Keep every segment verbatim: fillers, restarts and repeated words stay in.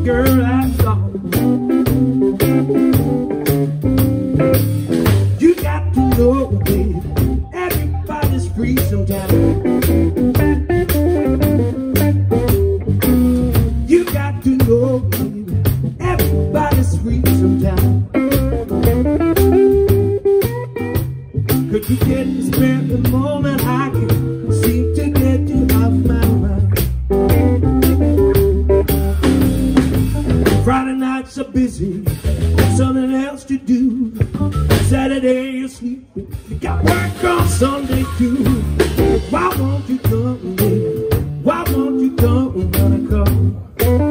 girl I saw. You got to know, baby, everybody's free sometimes. You got to know, baby, everybody's free sometimes. Could you get the spirit the moment I can seem to get you off my mind? Friday nights are busy, something else to do. Saturday you're sleeping, you got work on Sunday too. Why won't you come, baby? Why won't you come when I come?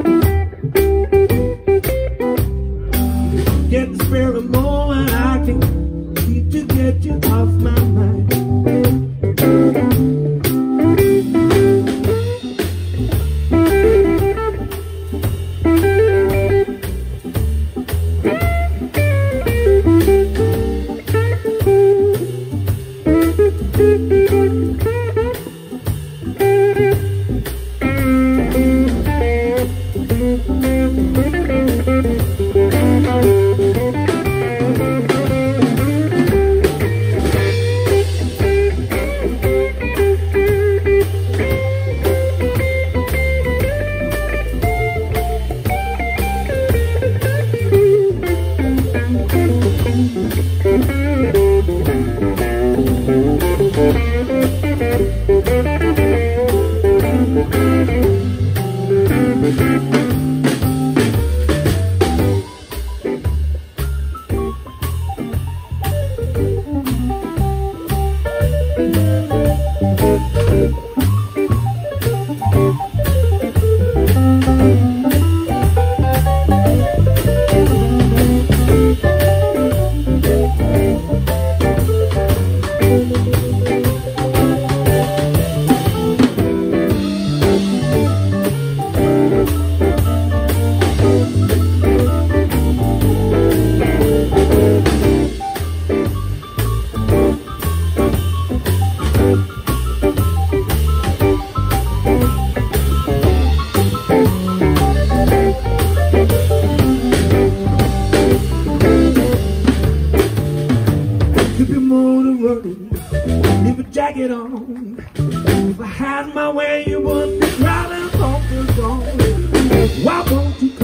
Get the spirit the moment I can keep to get you off my mind. Keep your motor running, leave a jacket on. If I had my way, you wouldn't be driving home this long. Why won't you